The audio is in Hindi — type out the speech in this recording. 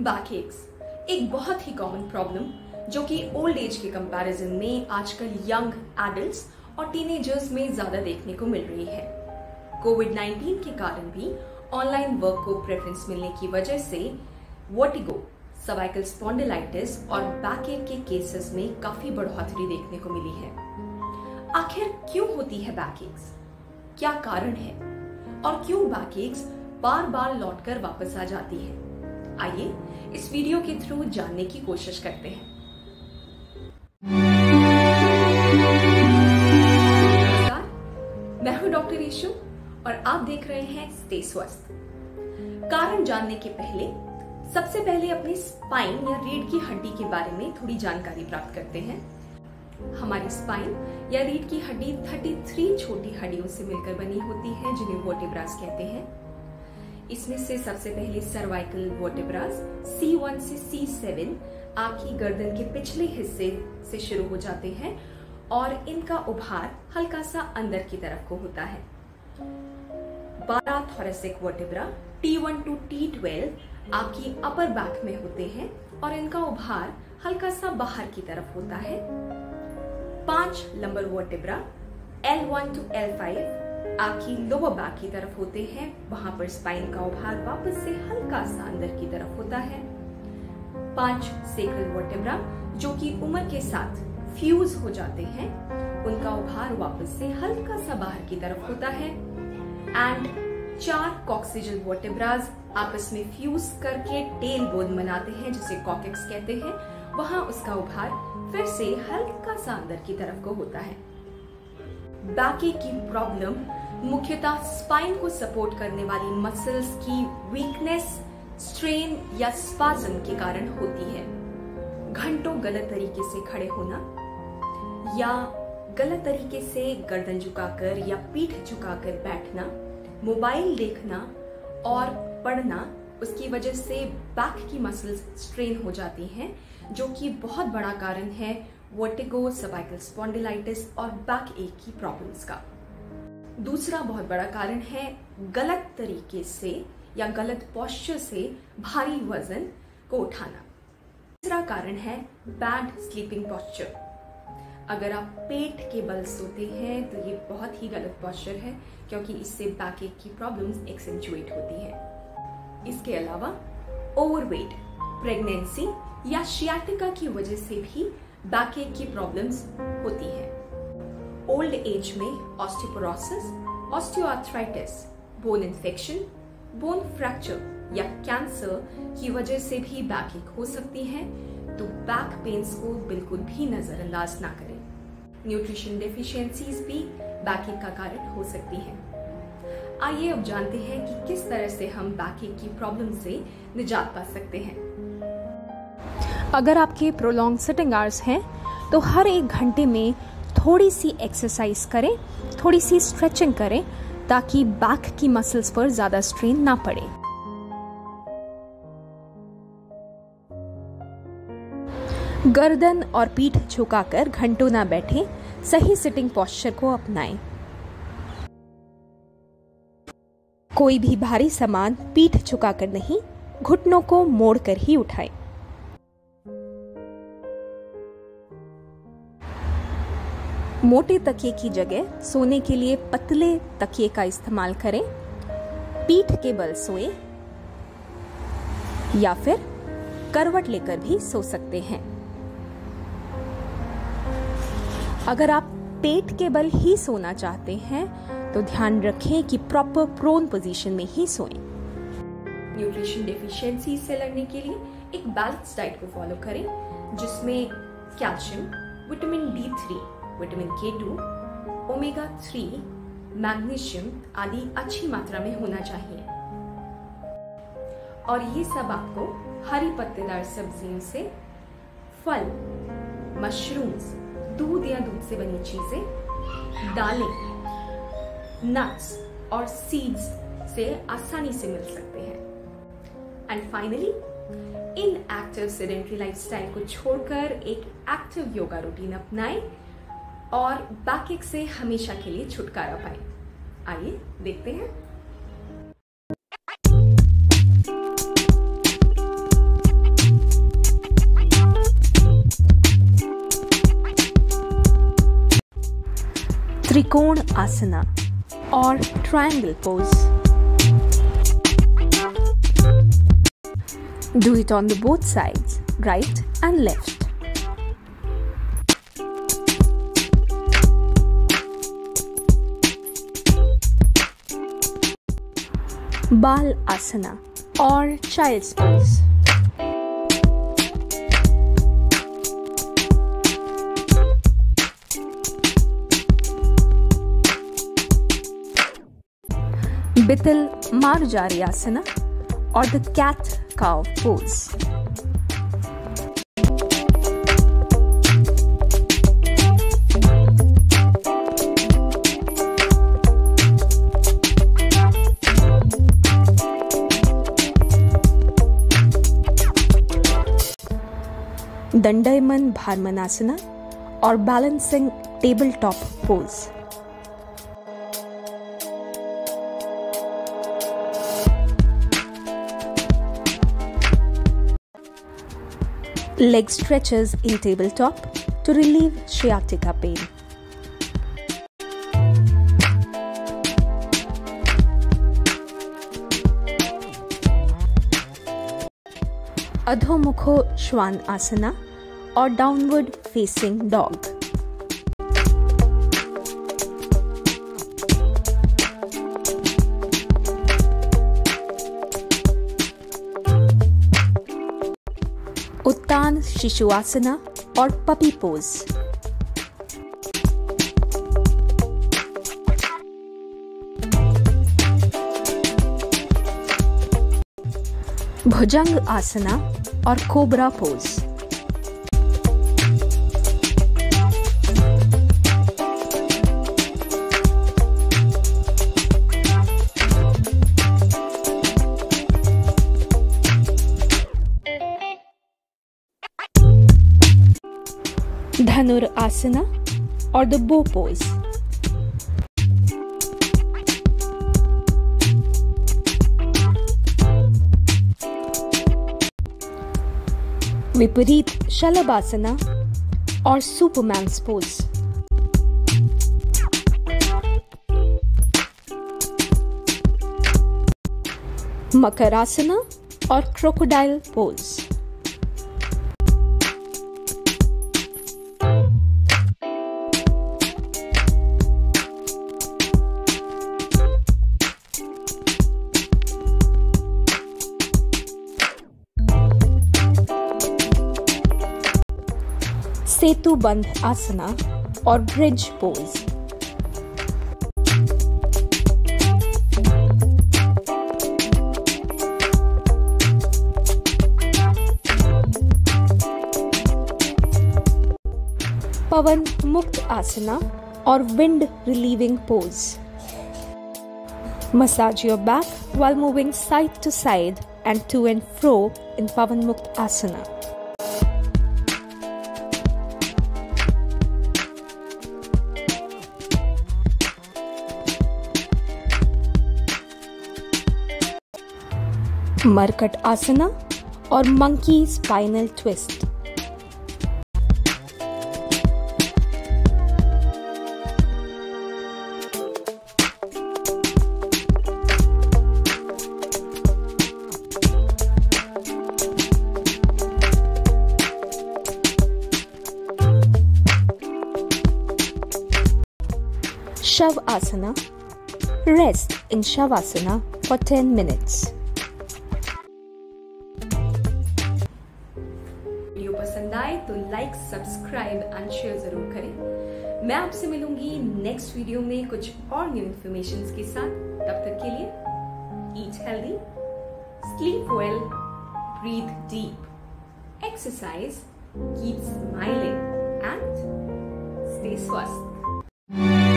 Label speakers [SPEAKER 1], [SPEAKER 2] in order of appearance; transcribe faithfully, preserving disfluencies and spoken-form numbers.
[SPEAKER 1] बैक एक्स एक बहुत ही कॉमन प्रॉब्लम जो कि ओल्ड एज के कंपैरिजन में आजकल यंग एडल्ट्स और टीनेजर्स में ज्यादा देखने को मिल रही है। कोविड नाइनटीन के कारण भी ऑनलाइन वर्क को प्रेफरेंस मिलने की वजह से वर्टिगो, सर्वाइकल स्पॉन्डिलाइटिस और बैक एक के केसेस में काफी बढ़ोतरी देखने को मिली है। आखिर क्यों होती है बैक एक्स? क्या कारण है और क्यों बैक एक्स बार बार लौटकर वापस आ जाती है? आइए इस वीडियो के थ्रू जानने की कोशिश करते हैं। नमस्कार, मैं हूं डॉक्टर ईशु और आप देख रहे हैं स्टे स्वस्थ। कारण जानने के पहले सबसे पहले अपनी स्पाइन या रीढ़ की हड्डी के बारे में थोड़ी जानकारी प्राप्त करते हैं। हमारी स्पाइन या रीढ़ की हड्डी तैंतीस छोटी हड्डियों से मिलकर बनी होती है जिन्हें वर्टेब्रास कहते हैं। इसमें से सबसे पहले सर्वाइकल वर्टेब्रास सी वन से सी सेवन आपकी गर्दन के पिछले हिस्से से शुरू हो जाते हैं और इनका उभार हल्का सा अंदर की तरफ को होता है। बारह thoracic vertebra T one two T twelve आपकी अपर बैक में होते हैं और इनका उभार हल्का सा बाहर की तरफ होता है। पांच lumbar vertebra L one two L five आपकी लोअर बैक की तरफ होते हैं, वहां पर स्पाइन का उभार वापस से हल्का सा अंदर की तरफ होता है। पांच सेक्रल वर्टेब्रा जो कि उम्र के साथ फ्यूज हो जाते हैं, उनका उभार वापस से हल्का सा बाहर की तरफ होता है। एंड चार कॉक्सिजल वर्टेब्रास आपस में फ्यूज करके टेल बोन बनाते हैं जिसे कॉकेक्स कहते हैं, वहां उसका उभार फिर से हल्का सा अंदर की तरफ को होता है। बैक एक की प्रॉब्लम मुख्यतः स्पाइन को सपोर्ट करने वाली मसल्स की वीकनेस, स्ट्रेन या स्पाज्म के कारण होती है। घंटों गलत तरीके से खड़े होना या गलत तरीके से गर्दन झुकाकर या पीठ झुकाकर बैठना, मोबाइल देखना और पढ़ना, उसकी वजह से बैक की मसल्स स्ट्रेन हो जाती हैं, जो कि बहुत बड़ा कारण है वर्टिगो, सर्वाइकल स्पॉन्डिलाइटिस और बैक एक की प्रॉब्लम्स का। दूसरा बहुत बड़ा कारण है गलत तरीके से या गलत पोस्चर से भारी वजन को उठाना। तीसरा कारण है बैड स्लीपिंग पोस्चर। अगर आप पेट के बल सोते हैं तो ये बहुत ही गलत पोस्चर है, क्योंकि इससे बैक एक की प्रॉब्लम्स एक्सेंचुएट होती है। इसके अलावा ओवरवेट, प्रेगनेंसी या शियाटिका की वजह से भी बैक एक की प्रॉब्लम्स होती है। ओल्ड एज में osteoporosis, osteoarthritis, bone infection, bone fracture या कैंसर की वजह से भी बैक एक हो सकती है, तो बैक पेन्स को बिल्कुल भी नजरअंदाज ना करें। न्यूट्रिशन डेफिशिएंसीज भी बैक एक का कारण हो सकती हैं। आइए अब जानते हैं कि किस तरह से हम बैक एक की प्रॉब्लम से निजात पा सकते हैं।
[SPEAKER 2] अगर आपके प्रोलॉन्ग सिटिंग आवर्स हैं तो हर एक घंटे में थोड़ी सी एक्सरसाइज करें, थोड़ी सी स्ट्रेचिंग करें, ताकि बैक की मसल्स पर ज्यादा स्ट्रेन ना पड़े। गर्दन और पीठ झुकाकर घंटों ना बैठें, सही सिटिंग पोस्चर को अपनाएं। कोई भी भारी सामान पीठ झुकाकर नहीं, घुटनों को मोड़कर ही उठाएं। मोटे तकिए की जगह सोने के लिए पतले तकिए का इस्तेमाल करें। पीठ के बल सोएं या फिर करवट लेकर भी सो सकते हैं। अगर आप पेट के बल ही सोना चाहते हैं तो ध्यान रखें कि प्रॉपर प्रोन पोजीशन में ही सोएं।
[SPEAKER 1] न्यूट्रिशन डेफिशिएंसी से लड़ने के लिए एक बैलेंस डाइट को फॉलो करें, जिसमें calcium, vitamin D three, vitamin K two, omega three, magnesium आदि अच्छी मात्रा में होना चाहिए। और ये सब आपको हरी पत्तेदार सब्जियों से, फल, मशरूम्स, दूध या दूध से बनी चीजें, दालें, नट्स और सीड्स से आसानी से मिल सकते हैं। And finally, inactive sedentary lifestyle को छोड़कर एक एक्टिव योगा रूटीन अपनाएं और बैक एक से हमेशा के लिए छुटकारा पाएं। आइए देखते हैं।
[SPEAKER 2] त्रिकोण आसना और triangle pose. Do it on the both sides, right and left. Bal asana or child's pose. Bital Marjari asana or the cat cow pose. Dandaiman Bharmanasana or balancing tabletop pose. Leg stretches in tabletop to relieve sciatica pain. Adho Mukho Shwan Asana or downward facing dog. Uttan Shishuasana or puppy pose. Bhujang Asana or cobra pose. Dhanur Asana or the bow pose. Viparit Shalabhasana or Superman's pose. Makarasana or crocodile pose. Setu Bandh Asana or bridge pose. Pavan Mukt Asana or wind relieving pose. Massage your back while moving side to side and to and fro in Pavan Mukt Asana. Markat Asana or monkey spinal twist. Shavasana. Rest in Shavasana for ten minutes.
[SPEAKER 1] Video पसंद आए तो लाइक, सब्सक्राइब एंड शेयर जरूर करें. मैं आपसे मिलूंगी नेक्स्ट वीडियो में कुछ और न्यू इन्फॉर्मेशन के साथ. तब तक के लिए eat healthy, sleep well, breathe deep, exercise, keep smiling and stay स्वस्थ.